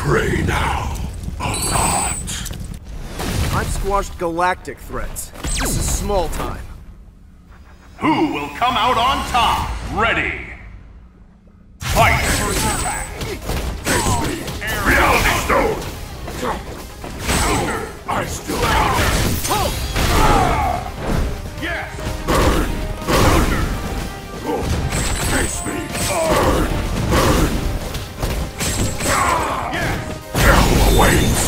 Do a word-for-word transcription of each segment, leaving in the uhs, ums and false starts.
prey now. A lot. I've squashed galactic threats. This is small time. Who will come out on top? Ready! Fight! First attack! Face me! Reality Stone! I still have it! Yes! Burn! Burn! Face me! Burn! Burn! Yes! Hell awaits!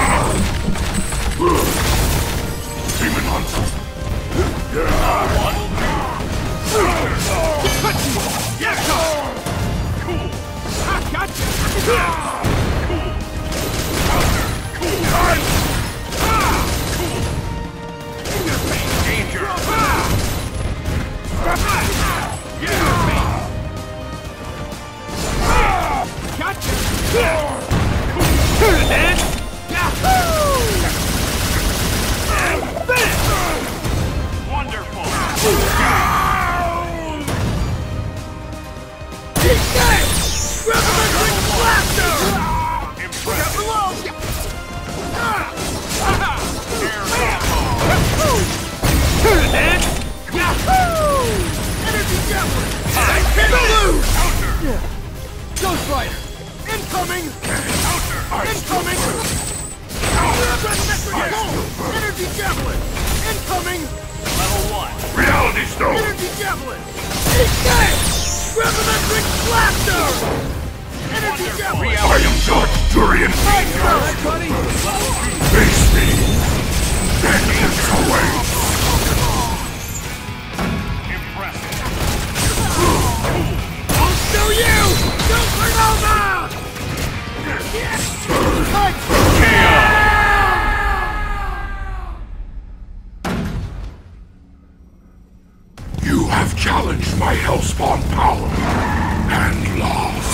Demon Hunter! Yes! Cool! I gotcha! Cool! Cool! Cool! In your face! Danger! In your face! Gotcha! Here it is! Yahoo! Finish! Wonderful! Keep that! Revolution Blaster! Impressive! Below! Here it is! Yahoo! Energy Javelin! I can't lose! Counter! Ghost Rider! Incoming! Counter! Incoming! Energy Javelin! Incoming! Level one! Reality Stone! Energy Javelin! Eat that! Revolution Blaster! Energy Javelin! I am Dark Durian! Nice work, buddy! Face me! Vengeance awaits! Impressive! I'll show you! Supernova! Cut! You have challenged my Hellspawn power and lost.